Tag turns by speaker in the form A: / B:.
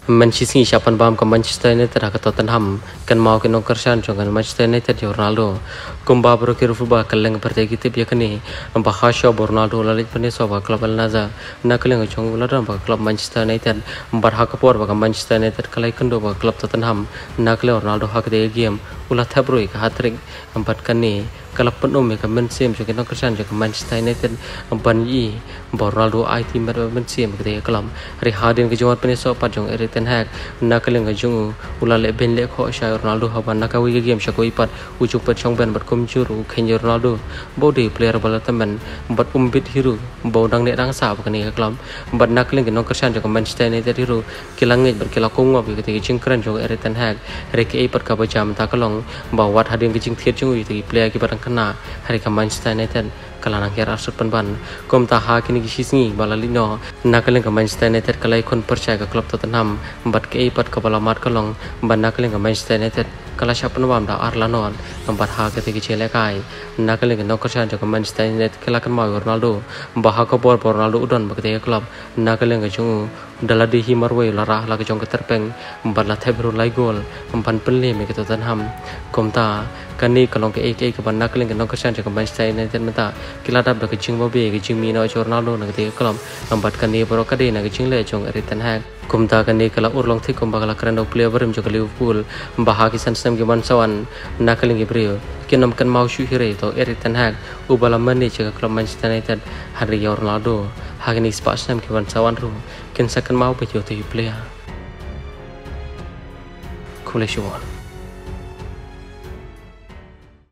A: Manchester siapan bam ke Manchester United hak Tottenham kan mau ke nong kersan jangan Manchester United Ronaldo kumba bro ke rufuba kaleng pertagi tip ya kini bahasya Ronaldo lalit pani soba klub Al Nassr nakaleng jong uladam ba klub Manchester United barhak por ba Manchester United kalai kendo ba klub Tottenham nakale Ronaldo hak de game ulah thabro ka hat-trick empat kani kalap penuh mereka mensim juga nong kersan juga Manchester United banyi Ronaldo IT mereka mensim ketika kelam rihadin kejuan pani soba jong Ten Hag nakaleng jung ulale ben le kho sha Ronaldo haban nakawi game shakoi pat ujuk pat chong ben bat kum juru khenye Ronaldo body player bala tamen bat umbit hiru bodang ne rang sa bakani klam bat nakaleng no kersan jong Manchester United hiru kilange bat kila kongwa bi ketika jingkran jong Ten Hag reke e pat ka bajam ta kalong bawat hadin jing thiet jung wi player ki batang kana hari ka Manchester United kalanang kira asut penban kom ta ha kini gisni balalino nakaleng Manchester United kalai kon percaya ke klub Tottenham bat ke ipat ke balamat kalong ban nakaleng Manchester United kala siapa nawam da Arlanon empat ha ketika celekai nakaleng no kersan ke Manchester United kelakan mau Ronaldo bahak ke bor Ronaldo udon ketika klub nakaleng jung daladi himarwe larah lagi jong keterpeng empat la thebru lai gol empan penle me ke Tottenham kom ta kani kalong ke ek ke ban nakaleng no kersan ke Manchester United mata kiladap da ke jing mobe ke jing mino Ronaldo ketika klub empat kani boro kade na ke jing le jong Ten Hag kumta kani kala urlong thik kumba kala krendo player berim jo Liverpool baha kisan sem ke bansawan nakaleng ke brio kinam kan mau shu hire to Ten Hag ubala mani ke klub Manchester United hari Ronaldo hagni spas sem ke bansawan ru kin sakan mau pe jo player kuleshuan